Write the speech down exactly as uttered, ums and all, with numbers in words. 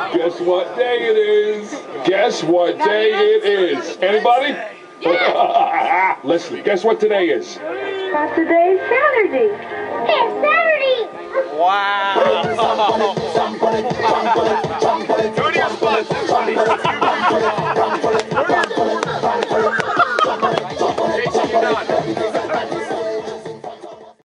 Guess what day it is? Guess what day it is? Anybody? Listen, guess what today is? But today's Saturday. It's Saturday. Wow.